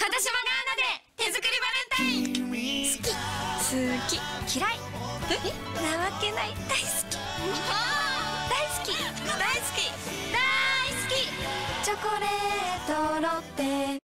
片島がアナで手作りバレンタイン。好き、好き、嫌い、なわけない、大好き、大好き、大好き、大好き、チョコレートロッテ。